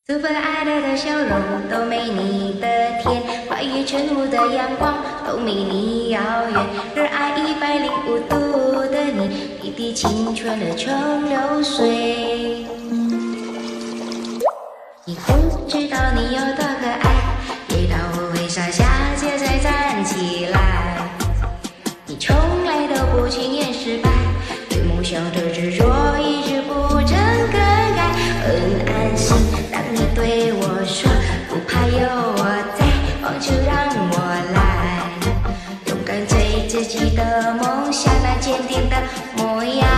素粉爱的笑容都没你的甜，花语晨雾的阳光都没你遥远。热爱105度的你，滴滴青春的冲流水。你不知道你有多可爱，跌倒后会傻笑，接再站起来。你从来都不轻言失败，对梦想的执着一直不曾更改。很安心，当你对我说不怕有我在，放手让我来，勇敢追自己的梦想，那坚定的模样。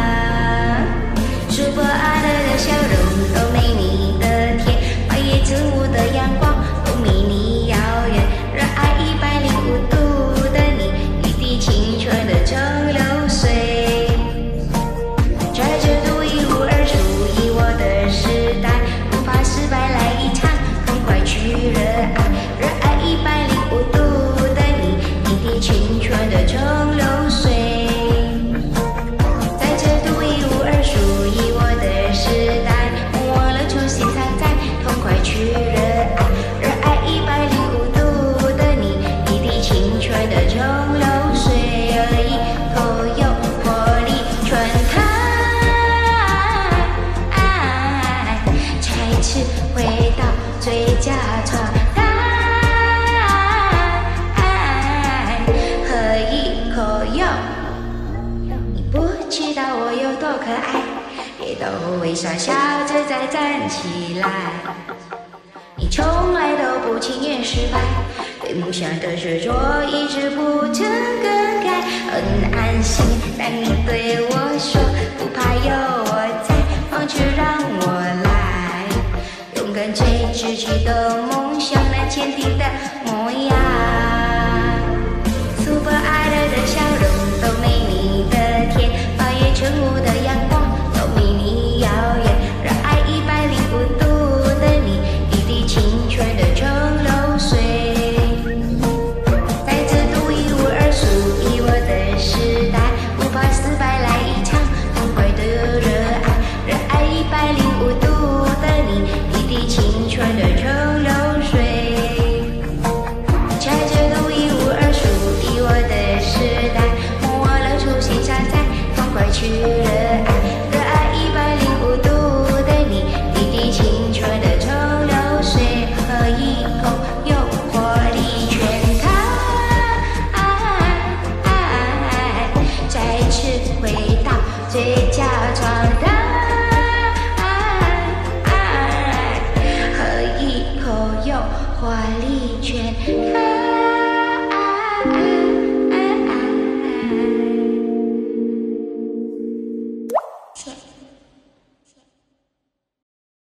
数不爱的笑容都没你的甜，花叶自舞的阳光都没你遥远。热爱105度的你，一滴青春的蒸馏水。在这独一无二属于我的时代，不怕失败来一场，很快去热爱。热爱105度的你，一滴青春的蒸馏水。在这独一无二属于我的时代，莫忘了初心常在，痛快去热爱。热爱105度的你，一滴青春的蒸馏水，一口有活力全开，再次回到最佳状态，喝一口哟。你不知道我有多可爱，跌倒后会傻笑着再站起来。你从来都不轻言失败，对梦想的执着一直不曾更改。很安心，当你对我说不怕有我在，放手让我来，勇敢追自己的梦想，那坚定的模样。Super爱的笑容都没你的甜，花叶晨雾的阳光都没你遥远。热爱105度的你，一滴青春的蒸馏水。在这独一无二属于我的时代，不怕失败来一场，痛快的热爱。热爱105度的你，一滴青春的蒸馏水。在这独一无二属于我的时代，莫忘了初心常在，痛快去热爱。热爱105度的你，一滴青春的蒸馏水，喝一口有活力全开，再次回到最佳状态，喝一口有活力全开。